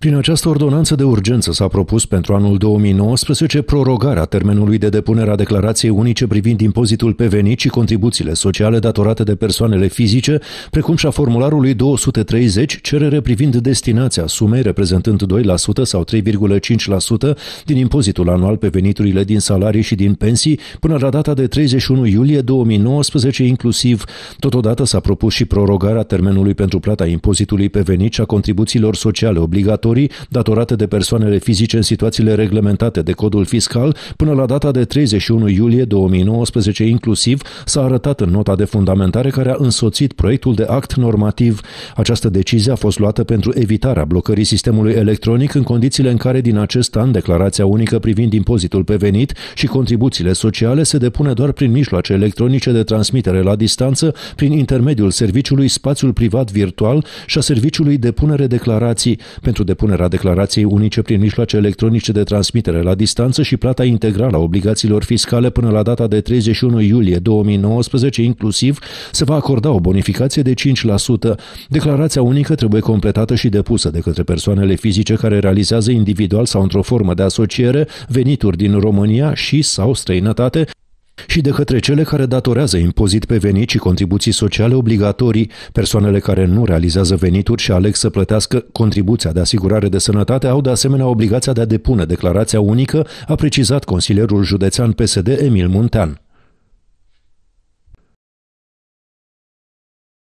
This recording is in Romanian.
Prin această ordonanță de urgență s-a propus pentru anul 2019 prorogarea termenului de depunere a declarației unice privind impozitul pe venit și contribuțiile sociale datorate de persoanele fizice, precum și a formularului 230, cerere privind destinația sumei reprezentând 2% sau 3,5% din impozitul anual pe veniturile din salarii și din pensii până la data de 31 iulie 2019 inclusiv. Totodată s-a propus și prorogarea termenului pentru plata impozitului pe venit și a contribuțiilor sociale obligatorii datorate de persoanele fizice în situațiile reglementate de codul fiscal până la data de 31 iulie 2019 inclusiv, s-a arătat în nota de fundamentare care a însoțit proiectul de act normativ. Această decizie a fost luată pentru evitarea blocării sistemului electronic în condițiile în care din acest an declarația unică privind impozitul pe venit și contribuțiile sociale se depune doar prin mijloace electronice de transmitere la distanță, prin intermediul serviciului Spațiul Privat Virtual și a serviciului Depunere Declarații. Pentru depunerea declarației unice prin mijloace electronice de transmitere la distanță și plata integrală a obligațiilor fiscale până la data de 31 iulie 2019 inclusiv, se va acorda o bonificație de 5%. Declarația unică trebuie completată și depusă de către persoanele fizice care realizează individual sau într-o formă de asociere venituri din România și sau străinătate și de către cele care datorează impozit pe venit și contribuții sociale obligatorii. Persoanele care nu realizează venituri și aleg să plătească contribuția de asigurare de sănătate au de asemenea obligația de a depune declarația unică, a precizat consilierul județean PSD Emil Muntean.